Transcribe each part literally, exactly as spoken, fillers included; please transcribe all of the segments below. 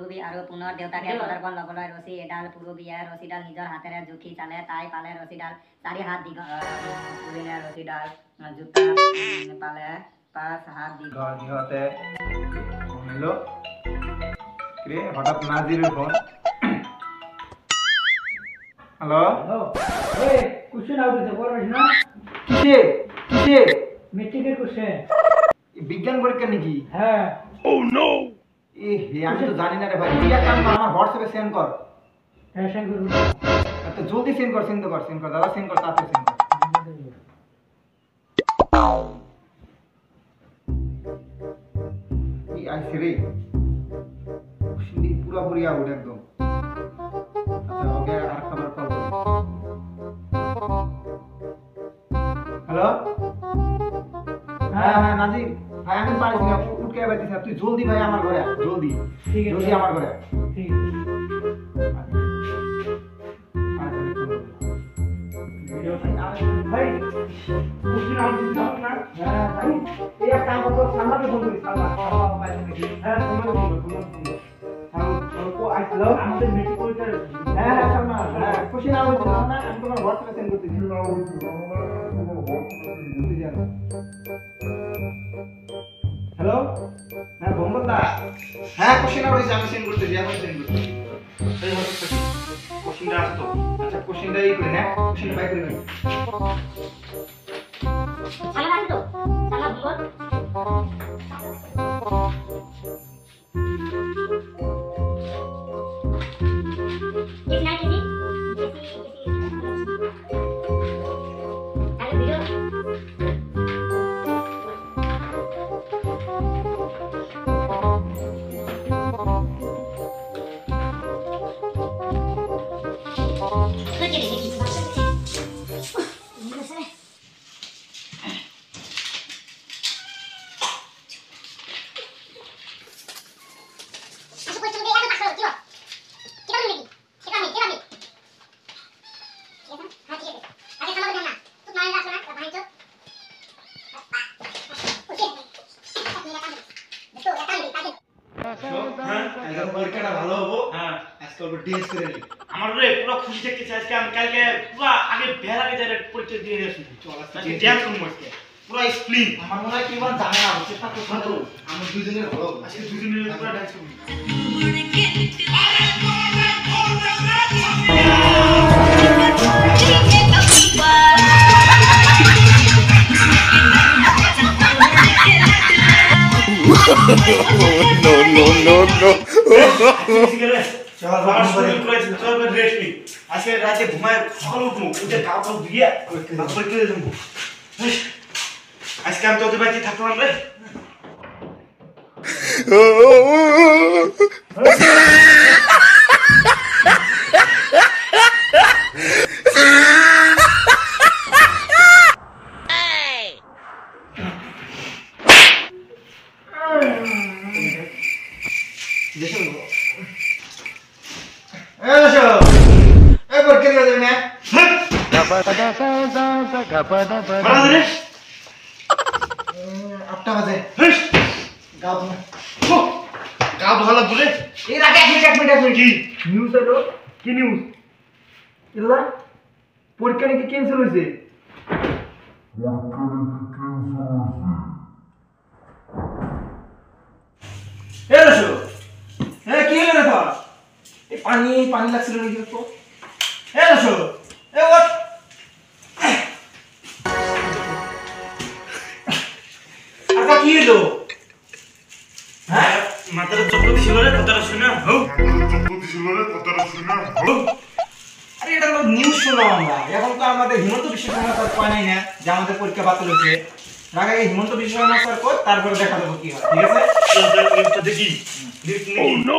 পূর্বী আৰু পুনৰ দেউতাকে পদাৰ্পণ ল'বলৈ ৰছী এডাল পূৰবীয়ে ৰছীডাল নিজৰ হাতেৰে জুখি চালে তাই পালে ৰছীডাল চাৰি হাত দীঘল পুৰিলে ৰছীডাল জোতা পালে পাঁচ হাত দীঘল সিহঁতে শুনিলো কি হঠাৎ নাজিৰৰ ফোন হ্যালো এই কোশ্চেন আউট দিতে পারছিস না কিসে কিসে মেট্রিকের কোশ্চেন বিজ্ঞান পরীক্ষা নাকি হ্যাঁ ও নো এ হে আমি তো জানি না রে ভাই তুই এক কাম কর আমার হোয়াটসঅ্যাপে সেন্ড কর হ্যাঁ সেন্ড করব তো জলদি সেন্ড কর সেন্ড কর সেন্ড কর দাদা সেন্ড কর তাতে সেন্ড কর এই আইছে রে খুশি পুরোপুরি আউট একদম আচ্ছা ওকে আর খবর কল কর হ্যালো হ্যাঁ হ্যাঁ নাজির ভাই আমি পারছি না উঠকে বাইতেছি তুই জলদি ভাই আমার ঘরে জলদি ঠিক আছে জলদি আমার ঘরে ঠিক আছে ভাই কোশ্চেন আউট দিতে হবে না হ্যাঁ ভাই এই একটা কাম করো সামনে ফোন করি সামনে সামনে ভাই হ্যাঁ সামনে ফোন করো সামনে ও আসলো আমাদের মিটিং পরীক্ষা হ্যাঁ হ্যাঁ সামনে হ্যাঁ কোশ্চেন আউট দিতে না আমি তোমার হোয়াটসঅ্যাপে সেন্ড করতেছি হ্যালো হ্যাঁ ভঙ্গদা হ্যাঁ কোশ্চেন আউট হইছে আমি সেন্ড করতেছি এখন সেন্ড করতেছি এই হচ্ছে কোশ্চেনটা আসতো আচ্ছা কোশ্চেনটা এই করে না কোশ্চেন বাই করে নাও সালা আসতো সালা বিপদ किस ना किसी किसी हेलो वीडियो পরীক্ষাটা ভালো হবো হ্যাঁ আজকে অল্প টেস্ট করে নি আমার রে পুরো খুশি দেখতেছি আজকে আমি কালকে পুরো আগে বের আগে যাই পরীক্ষা দিয়ে আসি চল আজকে ড্যান্স করব আজকে পুরো স্প্লিন আমার মনে হয় কি বল জানে না চেষ্টা করতে তো আমরা দুইজনের ভালো আজকে দুজনের পুরো ডান্স করব no no no no চল বাবা শুরু করেছি চল রেস্ট নি আজকে রাতে ঘুমায় সকালে উঠবো উঠে কাউ কাউ দিয়ে তারপর করে দেবো আজকে আমি তোদের বাড়িতে থাকলাম রে আটটা বাজে গাও গাও ধোলা বলে এর আগে এক মিনিট এক মিনিট এক মিনিট কি নিউজ হলো কি নিউজ এলা পরীক্ষা নাকি ক্যান্সেল হয়েছে এ রসো এ কি হলো রে তোর এই পানি পানি লাগছিল নাকি তো এ রসো এ ওট আচ্ছা কি হলো হ্যাঁ মাথার চক্কর ছিল রে কথাটা শুনে হো আরে এটা তো নিউজ শুনলাম আমরা এখন তো আমাদের হিমন্ত বিশ্ব শর্মা স্যার কয় নাই না যে আমাদের পরীক্ষা বাতিল হয়েছে আগে হিমন্ত বিশ্ব শর্মা স্যার কই তারপরে দেখা দেবো কি হয় ঠিক আছে নিউজটা দেখি news no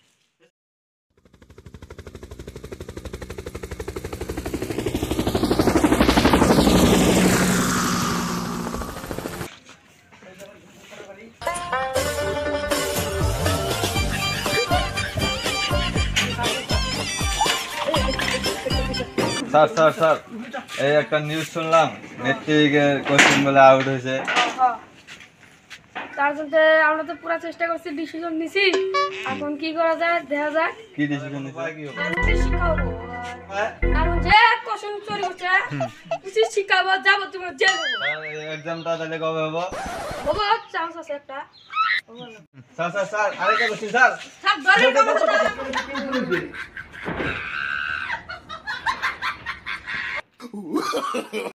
sir sir sir এই একটা নিউজ শুনলাম মেট্রিকের কোশ্চেন বলে আউট হয়েছে তার জন্য আমরা তো পুরো চেষ্টা করছি, ডিসিশন নিছি, এখন কি করা যায় দেখা যাক। কি ডিসিশন নিছে কি হবে? আমি শিক্ষা হবো, কারণ যে কোশ্চেন চুরি করছে কিছু শিখাবো, যাবো তোমার জেল এক্সামটা তাহলে কবে হবে? হবো, চান্স আছে একটা। স্যার স্যার স্যার আরেকটা কোশ্চেন স্যার। সব ধরে